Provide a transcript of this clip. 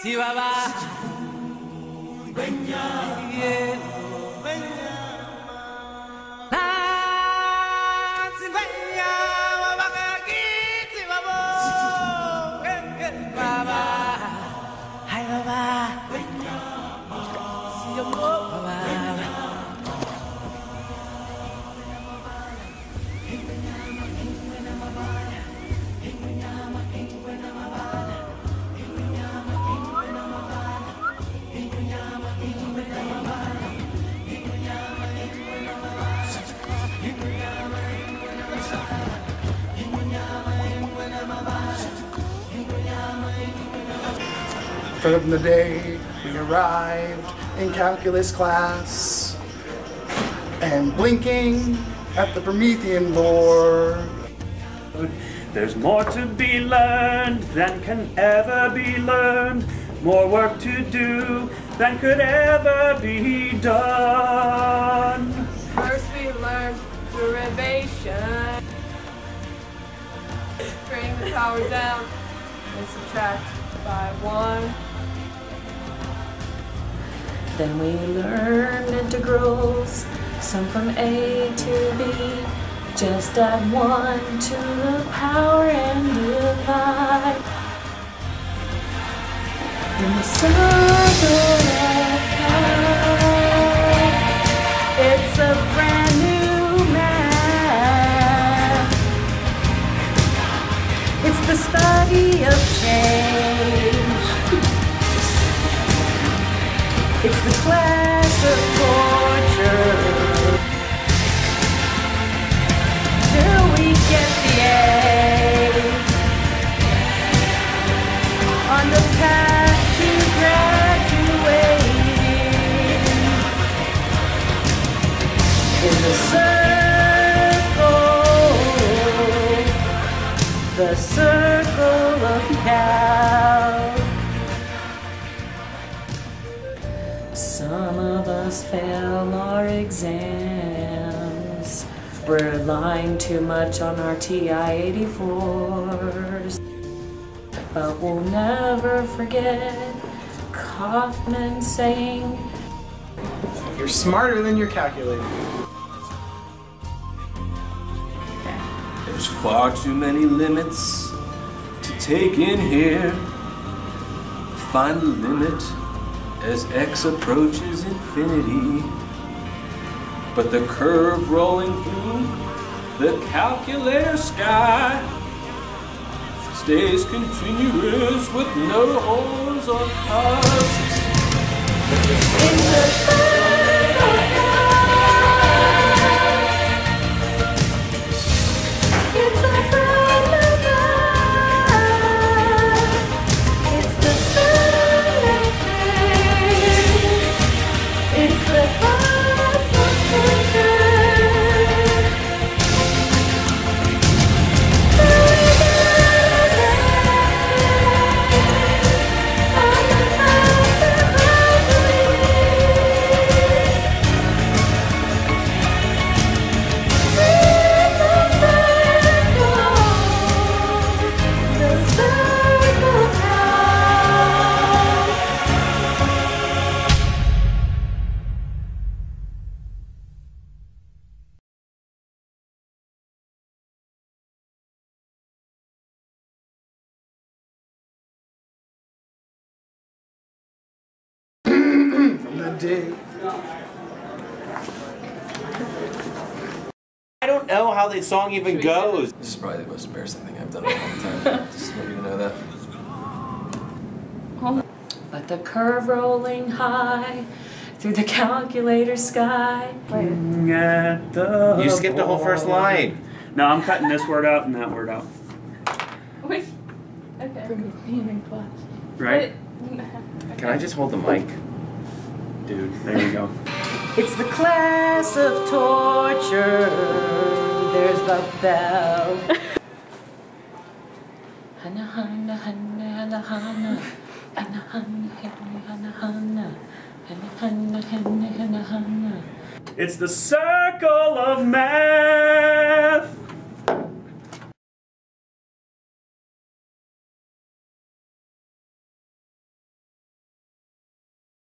From the day we arrived in calculus class and blinking at the Promethean board. There's more to be learned than can ever be learned, more work to do than could ever be done. First we learn derivation. Bring the power down and subtract by 1. Then we learned integrals, sum from A to B. Just add 1 to the power and divide. In the circle of power, it's a brand new math. It's the study of change. It's the class of torture. Till we get the A on the path to graduating. In the circle of cow. Some of us fail our exams. We're relying too much on our TI-84s. But we'll never forget Kaufman saying, You're smarter than your calculator. There's far too many limits to take in here. Find the limit as x approaches infinity. But the curve rolling through the calculator sky stays continuous with no holes or cusps. in the circle it's a brand new life. It's the selection. It's the class of From the day. I don't know how the song even goes. This is probably the most embarrassing thing I've done in a long time. Just want you to know that. but the curve rolling high through the calculator sky. At the You skipped the whole first line. No, I'm cutting this word out and that word out. Which? Okay. Right? Can I just hold the mic? Dude, there you go. It's the class of torture. There's the bell. Hana hana hana hana hana hana hana hana hana hana hana hana hana. It's the circle of math.